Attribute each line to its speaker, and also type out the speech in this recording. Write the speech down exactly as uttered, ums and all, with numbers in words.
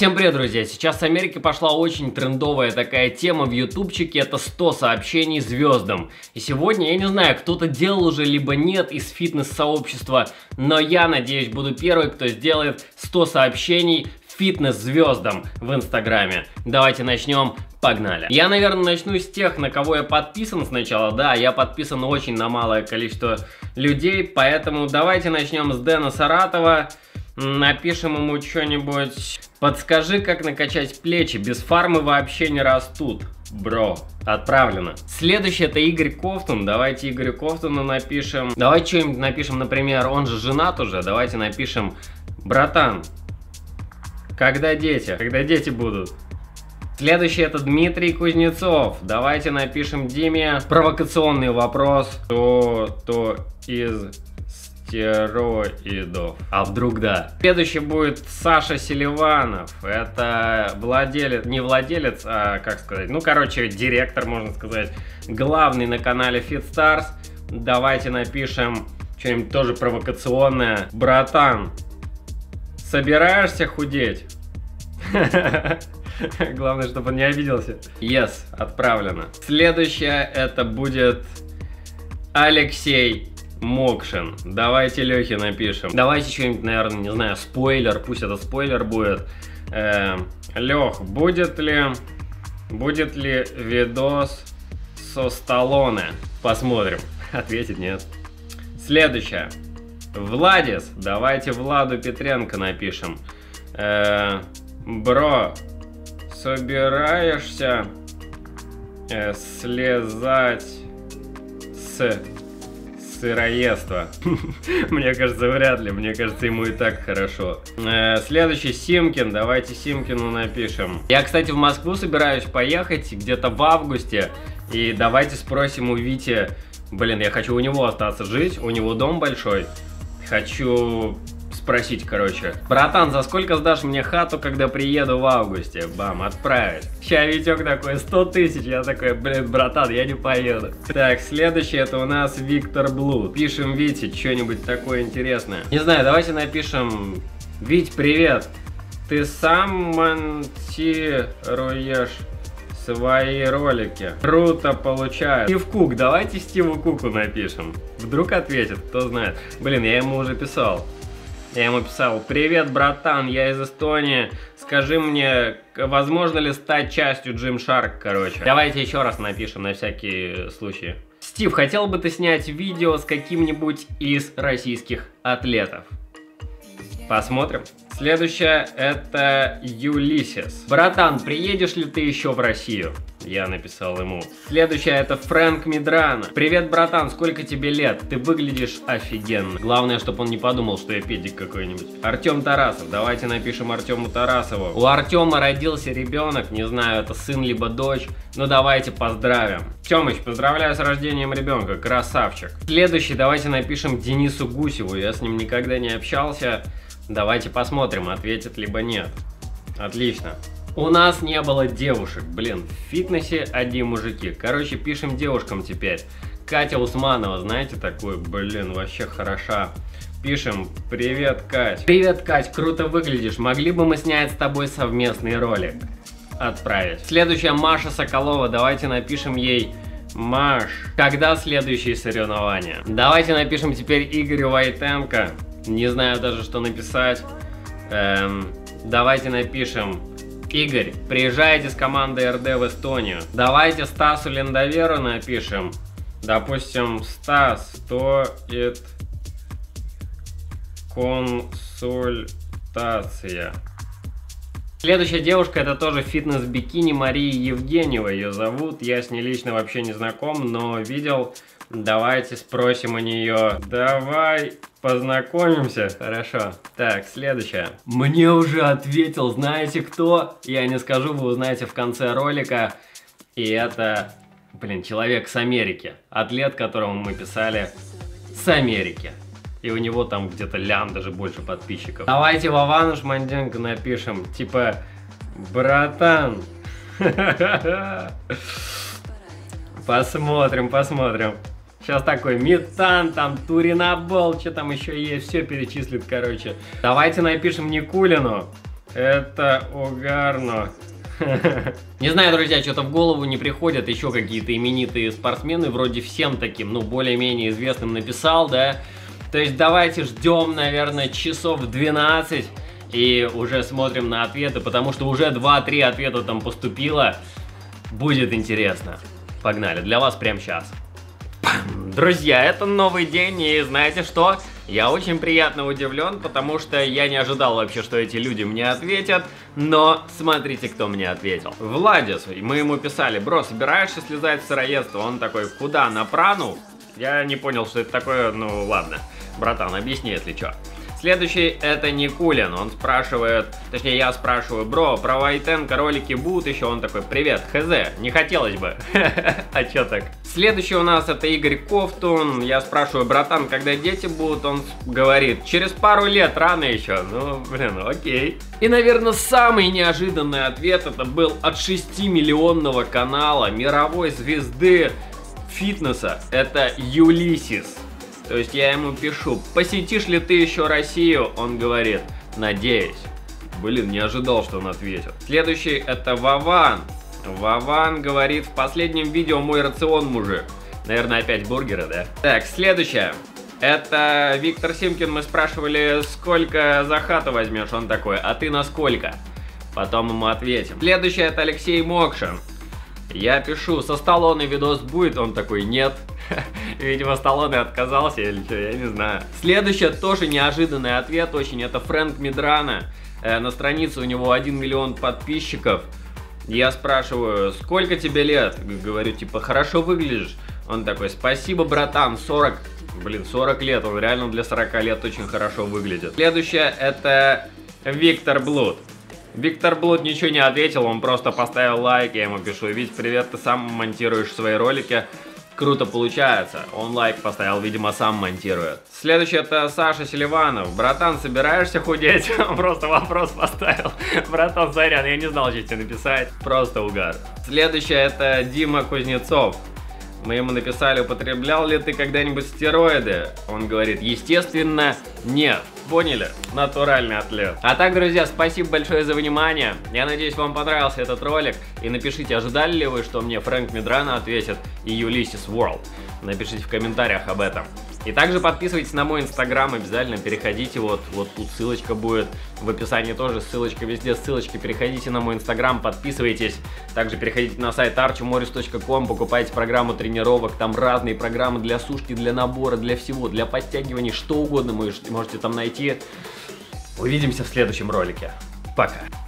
Speaker 1: Всем привет, друзья! Сейчас в Америке пошла очень трендовая такая тема в ютубчике, это сто сообщений звездам. И сегодня, я не знаю, кто-то делал уже, либо нет из фитнес-сообщества, но я, надеюсь, буду первый, кто сделает сто сообщений фитнес-звездам в Инстаграме. Давайте начнем. Погнали. Я, наверное, начну с тех, на кого я подписан сначала. Да, я подписан очень на малое количество людей, поэтому давайте начнем с Дэна Саратова. Напишем ему что-нибудь. Подскажи, как накачать плечи. Без фармы вообще не растут. Бро. Отправлено. Следующий это Игорь Ковтун. Давайте Игорю Ковтуну напишем. Давайте что-нибудь напишем, например, он же женат уже. Давайте напишем: братан, когда дети? Когда дети будут? Следующий это Дмитрий Кузнецов. Давайте напишем Диме провокационный вопрос. Кто-то из стероидов? А вдруг да? Следующий будет Саша Селиванов. Это владелец, не владелец, а как сказать, ну короче, директор, можно сказать, главный на канале FitStars. Давайте напишем что-нибудь тоже провокационное. Братан, собираешься худеть? Главное, чтобы он не обиделся. Yes, отправлено. Следующее это будет Алексей Мокшин. Давайте Лехе напишем. Давайте что-нибудь, наверное, не знаю, спойлер. Пусть это спойлер будет. Э, Лех, будет ли будет ли видос со Сталлоне? Посмотрим. Ответит нет. Следующее. Владис. Давайте Владу Петренко напишем. Э, бро, собираешься э, слезать с сыроедства? Мне кажется, вряд ли. Мне кажется, ему и так хорошо. Э, следующий Симкин. Давайте Симкину напишем. Я, кстати, в Москву собираюсь поехать где-то в августе. И давайте спросим у Вити. Блин, я хочу у него остаться жить. У него дом большой. Хочу спросить, короче: братан, за сколько сдашь мне хату, когда приеду в августе? Бам, отправить. Ща Витек такой: сто тысяч. Я такой: блин, братан, я не поеду. Так, следующий это у нас Виктор Блуд. Пишем Вите что-нибудь такое интересное. Не знаю, давайте напишем: Вить, привет. Ты сам монтируешь свои ролики? Круто получается. Стив Кук. Давайте Стиву Куку напишем. Вдруг ответит, кто знает. Блин, я ему уже писал. Я ему писал: привет, братан, я из Эстонии. Скажи мне, возможно ли стать частью Gymshark, короче. Давайте еще раз напишем на всякий случай. Стив, хотел бы ты снять видео с каким-нибудь из российских атлетов? Посмотрим. Следующее это Юлисис. Братан, приедешь ли ты еще в Россию? Я написал ему. Следующее это Фрэнк Мидрана. Привет, братан, сколько тебе лет? Ты выглядишь офигенно. Главное, чтобы он не подумал, что я педик какой-нибудь. Артем Тарасов. Давайте напишем Артему Тарасову. У Артема родился ребенок. Не знаю, это сын либо дочь. Ну давайте поздравим. Тёмыч, поздравляю с рождением ребенка. Красавчик. Следующий давайте напишем Денису Гусеву. Я с ним никогда не общался. Давайте посмотрим, ответит либо нет. Отлично. У нас не было девушек. Блин, в фитнесе одни мужики. Короче, пишем девушкам теперь. Катя Усманова, знаете такую? Блин, вообще хороша. Пишем: привет, Кать. Привет, Кать, круто выглядишь. Могли бы мы снять с тобой совместный ролик? Отправить. Следующая Маша Соколова. Давайте напишем ей: Маш, когда следующие соревнования? Давайте напишем теперь Игорю Войтенко. Не знаю даже, что написать. Эм, давайте напишем: Игорь, приезжайте с командой эр дэ в Эстонию. Давайте Стасу Лендоверу напишем. Допустим, Стас, стоит консультация. Следующая девушка это тоже фитнес-бикини, Мария Евгеньева ее зовут. Я с ней лично вообще не знаком, но видел. Давайте спросим у нее. Давай познакомимся. Хорошо. Так, следующее. Мне уже ответил, знаете кто? Я не скажу, вы узнаете в конце ролика. И это, блин, человек с Америки. Атлет, которому мы писали с Америки. И у него там где-то лям, даже больше подписчиков. Давайте Вовану Шманденко напишем. Типа: братан. Посмотрим, посмотрим. Сейчас такой метан, там туринабол, что там еще есть, все перечислит, короче. Давайте напишем Никулину. Это угарно. Не знаю, друзья, что-то в голову не приходят еще какие-то именитые спортсмены, вроде всем таким, ну, более-менее известным написал, да. То есть давайте ждем, наверное, часов двенадцать и уже смотрим на ответы, потому что уже два-три ответа там поступило. Будет интересно. Погнали, для вас прямо сейчас. Друзья, это новый день, и знаете что? Я очень приятно удивлен, потому что я не ожидал вообще, что эти люди мне ответят. Но смотрите, кто мне ответил. Владис, мы ему писали: бро, собираешься слезать в сыроедство? Он такой: куда, на прану? Я не понял, что это такое, ну ладно. Братан, объясни, если что. Следующий это Никулин, он спрашивает, точнее я спрашиваю: бро, про Вайтенко ролики будут еще? Он такой: привет, хз, не хотелось бы. А чё так? Следующий у нас это Игорь Ковтун, я спрашиваю: братан, когда дети будут? Он говорит: через пару лет, рано еще. Ну, блин, окей. И, наверное, самый неожиданный ответ это был от шестимиллионного канала мировой звезды фитнеса, это Юлисис. То есть я ему пишу: посетишь ли ты еще Россию? Он говорит: надеюсь. Блин, не ожидал, что он ответит. Следующий это Вован. Вован говорит: в последнем видео мой рацион, мужик. Наверное, опять бургеры, да? Так, следующее. Это Виктор Симкин, мы спрашивали, сколько за хату возьмешь? Он такой: а ты на сколько? Потом ему ответим. Следующее это Алексей Мокшин. Я пишу: со Сталлоне видос будет? Он такой: нет. Видимо, Сталлоне отказался или что, я не знаю. Следующий тоже неожиданный ответ очень, это Фрэнк Медрана. Э, на странице у него один миллион подписчиков. Я спрашиваю: сколько тебе лет? Говорю, типа, хорошо выглядишь. Он такой: спасибо, братан, сорок. Блин, сорок лет, он реально для сорока лет очень хорошо выглядит. Следующее это Виктор Блуд. Виктор Блуд ничего не ответил, он просто поставил лайк, я ему пишу: Вить, привет, ты сам монтируешь свои ролики. Круто получается. Он лайк поставил, видимо, сам монтирует. Следующий это Саша Селиванов. Братан, собираешься худеть? Он просто вопрос поставил. Братан, сорян, я не знал, что тебе написать. Просто угар. Следующий это Дима Кузнецов. Мы ему написали: употреблял ли ты когда-нибудь стероиды? Он говорит: естественно, нет. Поняли? Натуральный атлет. А так, друзья, спасибо большое за внимание. Я надеюсь, вам понравился этот ролик. И напишите, ожидали ли вы, что мне Фрэнк Медрана ответит и Ulysses World. Напишите в комментариях об этом. И также подписывайтесь на мой инстаграм, обязательно переходите, вот, вот тут ссылочка будет, в описании тоже ссылочка, везде ссылочки, переходите на мой инстаграм, подписывайтесь. Также переходите на сайт арчиморис точка ком, покупайте программу тренировок, там разные программы для сушки, для набора, для всего, для подтягиваний, что угодно можете, можете там найти. Увидимся в следующем ролике. Пока.